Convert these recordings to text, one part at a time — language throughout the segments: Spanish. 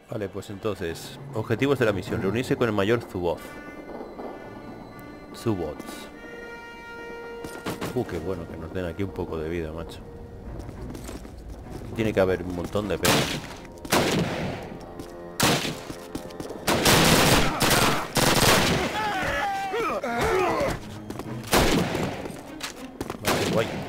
Vale, pues entonces, objetivos de la misión: reunirse con el mayor Zuboth. Zubots. Qué bueno que nos den aquí un poco de vida, macho. Tiene que haber un montón de penas. Vale, guay.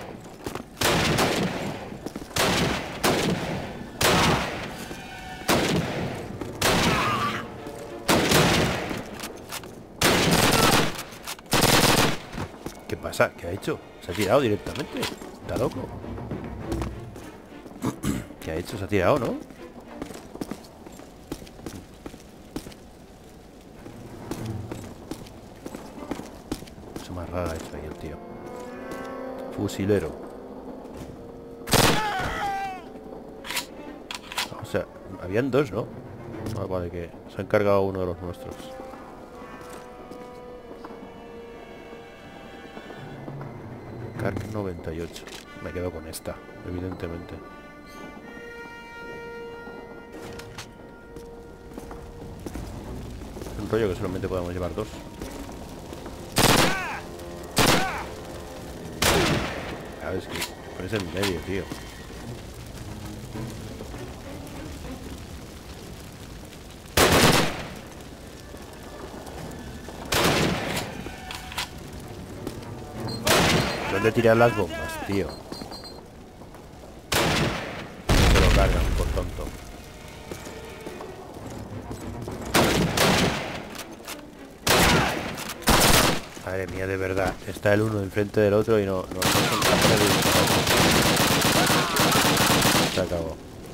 ¿Qué pasa? ¿Qué ha hecho? ¿Se ha tirado directamente? ¿Está loco? ¿Qué ha hecho? Se ha tirado, ¿no? Cosa más rara esto ahí el tío. Fusilero. O sea, habían dos, ¿no? Ah, vale, que se ha encargado uno de los nuestros. Kark 98. Me quedo con esta, evidentemente. Es un rollo que solamente podemos llevar dos. A ver, es que pones en medio, tío. ¿Dónde tiran las bombas, tío? Se lo cargan por tonto. Madre mía, de verdad. Está el uno enfrente del otro y no son capaces de disparar. Se acabó.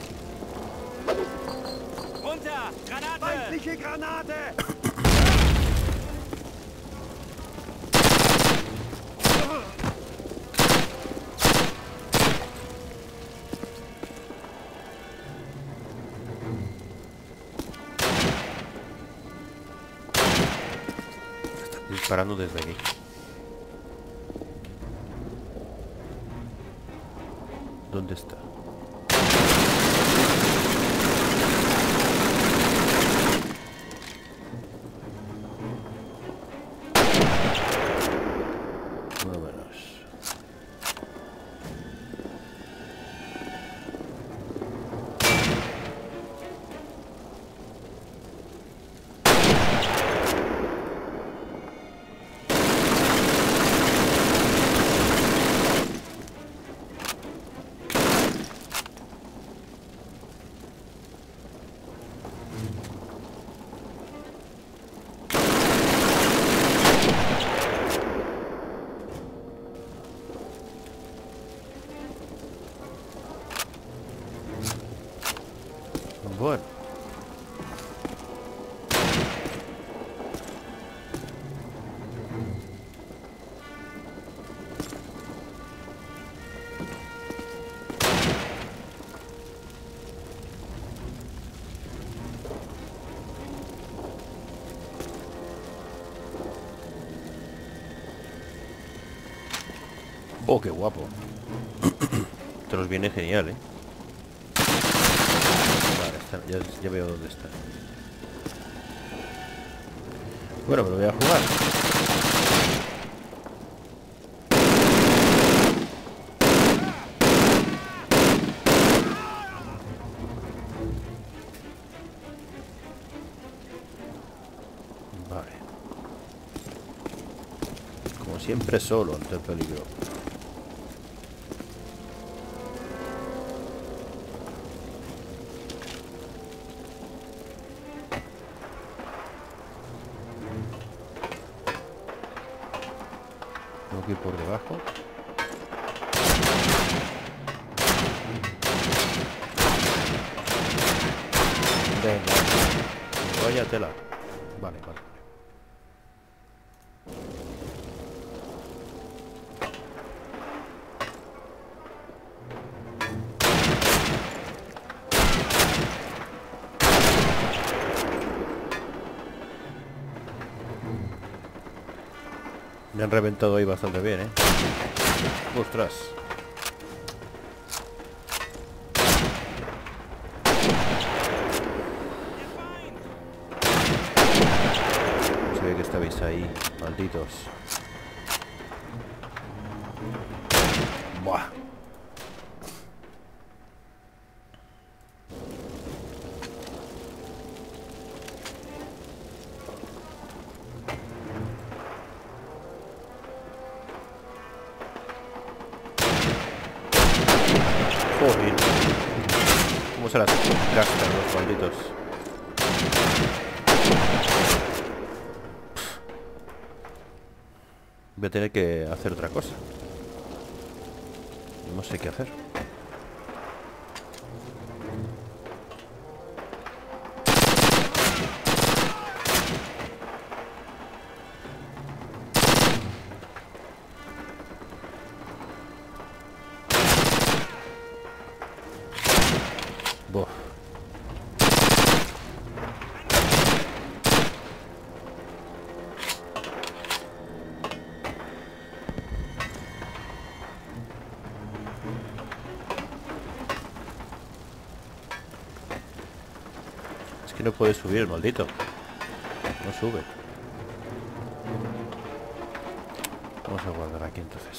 Feindliche Granate! Disparando desde aquí. ¿Dónde está? Uno menos. Bueno. Oh, qué guapo. Te los viene genial, ¿eh? Vale, ya veo dónde está. Bueno, me lo voy a jugar. Vale. Como siempre, solo ante el peligro. Tengo que ir por debajo. Venga, vaya tela. Vale, vale. Me han reventado ahí bastante bien, ¿eh? ¡Ostras! sabía que estabais ahí, malditos. Buah. Joder. ¿Cómo se las gastan los malditos? Voy a tener que hacer otra cosa. No sé qué hacer. Buah. Es que no puede subir el maldito. No sube. Vamos a guardar aquí entonces.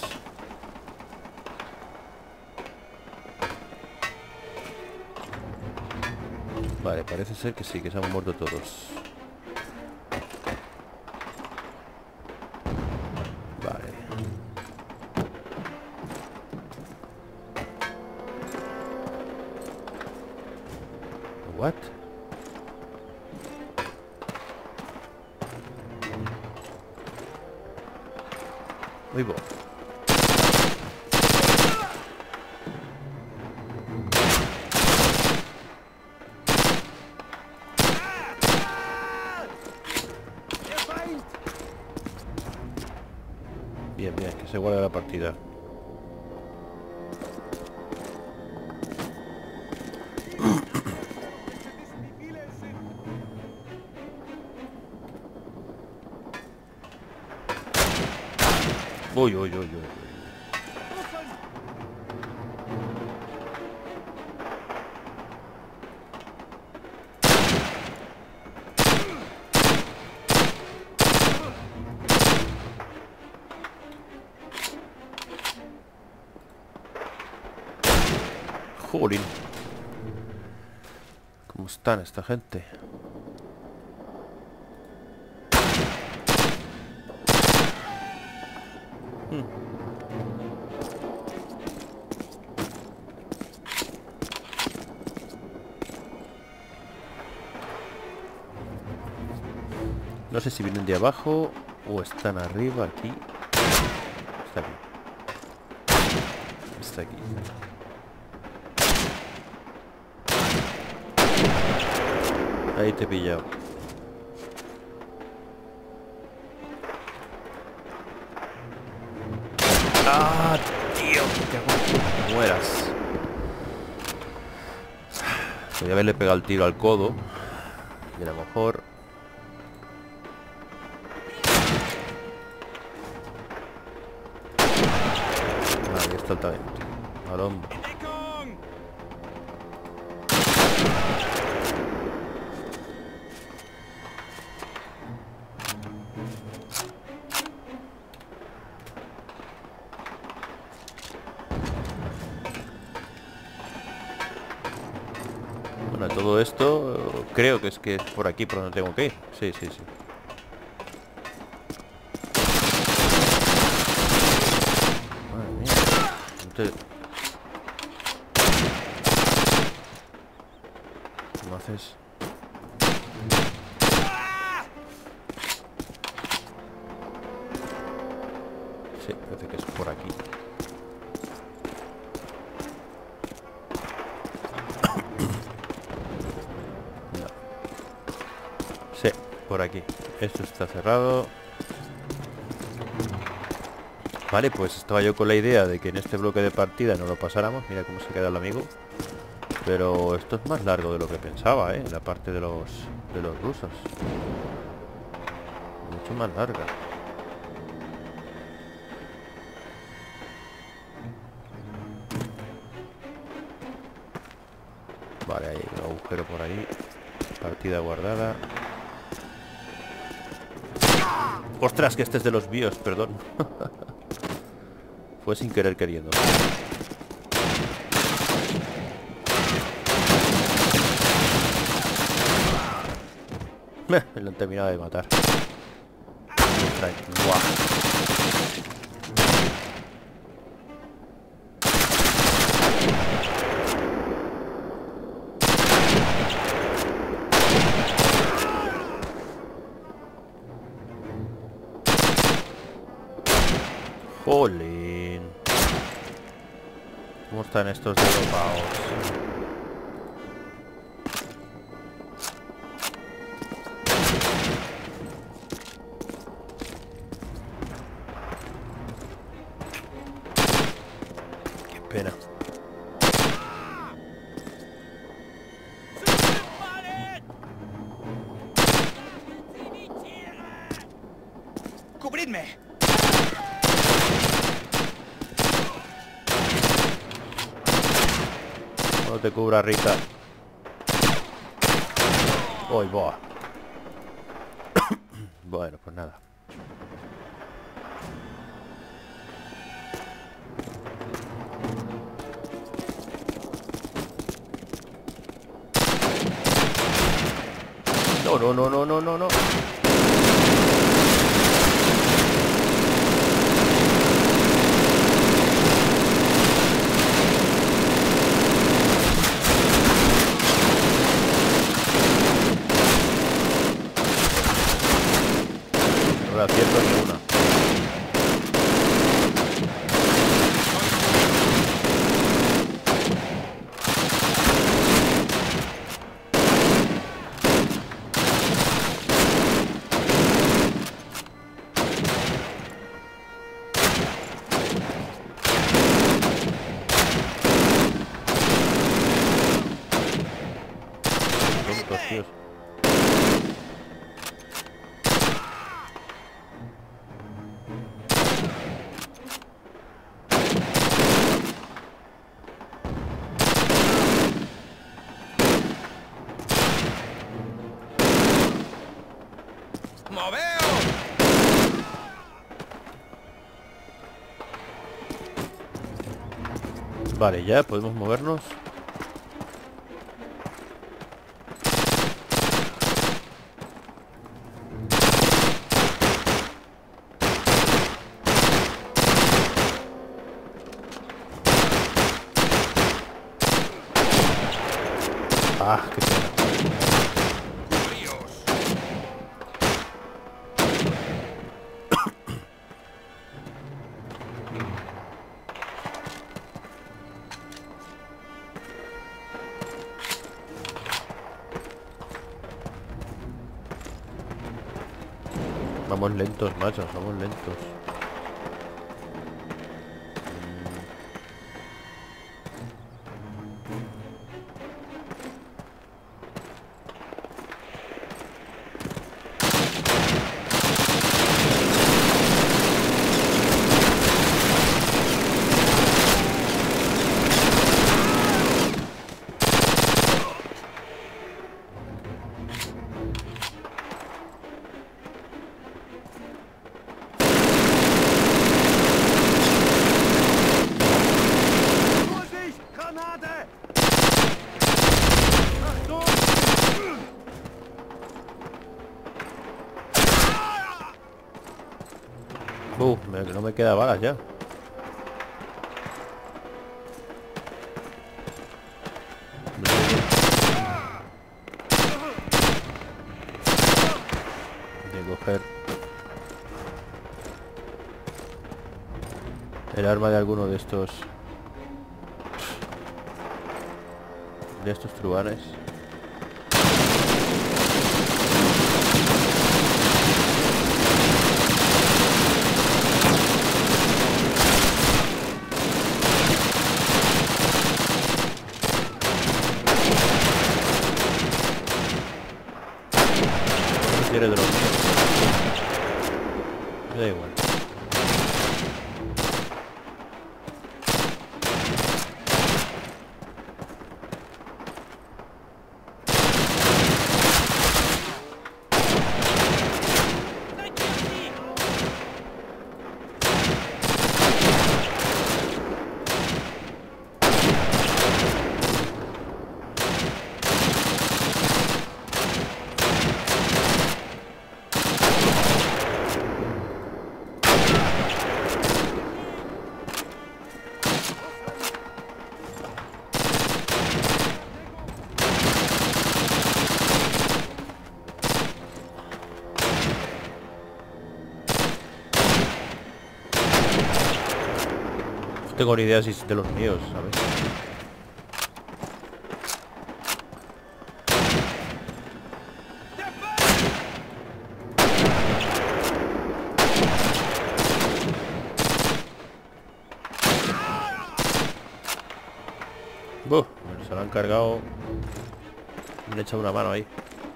Vale, parece ser que sí, que se han muerto todos. Vale. What? Uy, bo. Bien, bien, que se guarde la partida. Uy, uy, uy, uy. Jolín. ¿Cómo están esta gente? No sé si vienen de abajo o están arriba, aquí. Está aquí. Está aquí. Ahí te he pillado. ¡Ah, tío! ¡Qué hago! Mueras. Podría haberle pegado el tiro al codo. Y a lo mejor... Ahí está el talento. Al hombro. Bueno, todo esto creo que es por aquí por donde tengo que ir. Sí, sí, sí. Madre mía. ¿Cómo haces? Sí, parece que es por aquí. Sí, por aquí. Esto está cerrado. Vale, pues estaba yo con la idea de que en este bloque de partida no lo pasáramos. Mira cómo se queda el amigo. Pero esto es más largo de lo que pensaba, ¿eh? La parte de los rusos. Mucho más larga. Vale, hay un agujero por ahí. Partida guardada. Ostras, que este es de los BIOS, perdón. Fue sin querer queriendo. Me lo han terminado de matar. Buah. Jolín. ¿Cómo están estos drogados? Qué pena. ¡Cubridme! No te cubra, Rita. Uy, boa. Bueno, pues nada. No, no, no, no, no, no, no. No le acierto ni una. Tontos, tíos. ¡Moveos! Vale, ya podemos movernos. Ah, qué pena. Vamos lentos, macho, vamos lentos. No me queda balas ya. De coger el arma de alguno de estos truanes. Quiere drone. Me da igual. tengo ni idea si es de los míos, ¿sabes? Buf, se lo han cargado. Me han echado una mano ahí.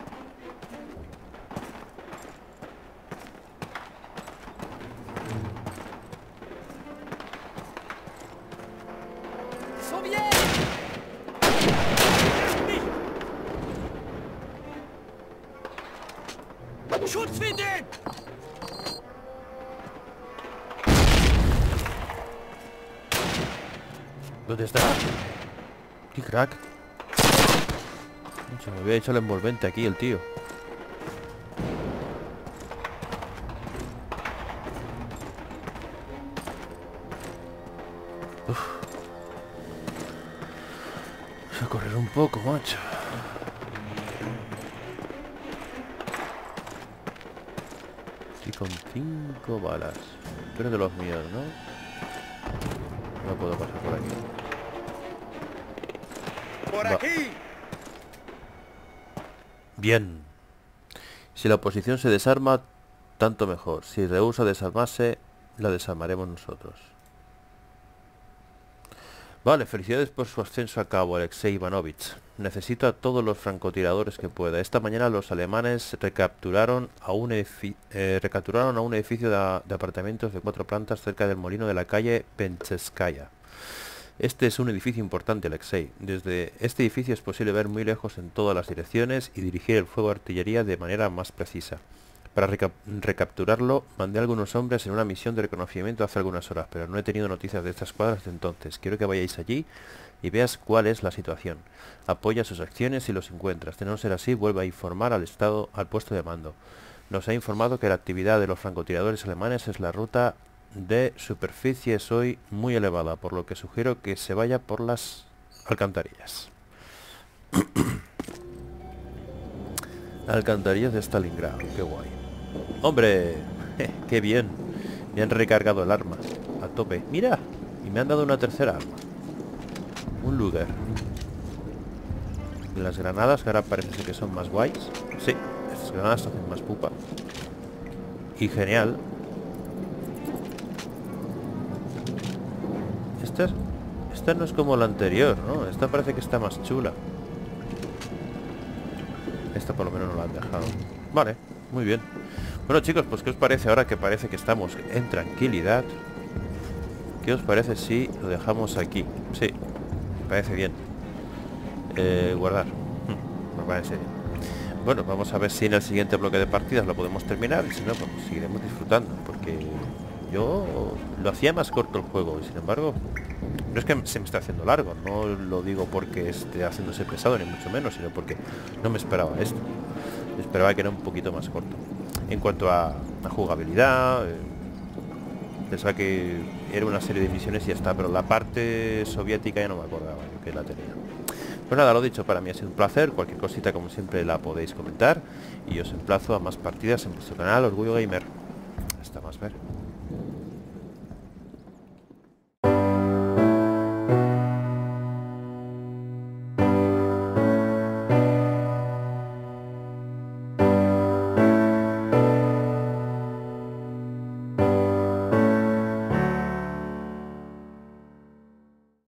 Schutz finden! ¿Dónde está? ¡Qué crack! Mucho, me había hecho el envolvente aquí el tío. Uf. Vamos a correr un poco, macho. Y con 5 balas. Tú eres de los míos, ¿no? No puedo pasar por aquí. ¡Por Va. aquí! Bien. Si la oposición se desarma, tanto mejor. Si rehúsa desarmarse, la desarmaremos nosotros. Vale, felicidades por su ascenso a cabo, Alexei Ivanovich. Necesito a todos los francotiradores que pueda. Esta mañana los alemanes recapturaron a un edificio de apartamentos de 4 plantas cerca del molino de la calle Pencheskaya. Este es un edificio importante, Alexei. Desde este edificio es posible ver muy lejos en todas las direcciones y dirigir el fuego de artillería de manera más precisa. Para recapturarlo, mandé a algunos hombres en una misión de reconocimiento hace algunas horas, pero no he tenido noticias de estas cuadras desde entonces. Quiero que vayáis allí y veas cuál es la situación. Apoya sus acciones si los encuentras. De no ser así, vuelve a informar al puesto de mando. Nos ha informado que la actividad de los francotiradores alemanes es la ruta de superficie es hoy muy elevada, por lo que sugiero que se vaya por las alcantarillas. Alcantarillas de Stalingrado, qué guay. ¡Hombre! ¡Qué bien! Me han recargado el arma a tope. ¡Mira! Y me han dado una tercera arma. Un Luger. Las granadas, que ahora parece ser que son más guays. Sí, estas granadas hacen más pupa. Y genial. Esta no es como la anterior, ¿no? Esta parece que está más chula. Esta por lo menos no la han dejado. Vale, muy bien. Bueno, chicos, pues ¿qué os parece ahora que parece que estamos en tranquilidad? ¿Qué os parece si lo dejamos aquí? Sí, me parece bien. Guardar. Me parece bien. Bueno, vamos a ver si en el siguiente bloque de partidas lo podemos terminar. Y si no, pues seguiremos disfrutando. Porque yo lo hacía más corto el juego. Y sin embargo, no es que se me esté haciendo largo. No lo digo porque esté haciéndose pesado, ni mucho menos, sino porque no me esperaba esto. Me esperaba que era un poquito más corto. En cuanto a jugabilidad, pensaba que era una serie de misiones y ya está. Pero la parte soviética ya no me acordaba yo que la tenía. Pues nada, lo dicho, para mí ha sido un placer. Cualquier cosita, como siempre, la podéis comentar. Y os emplazo a más partidas en vuestro canal Orgullo Gamer. Hasta más ver.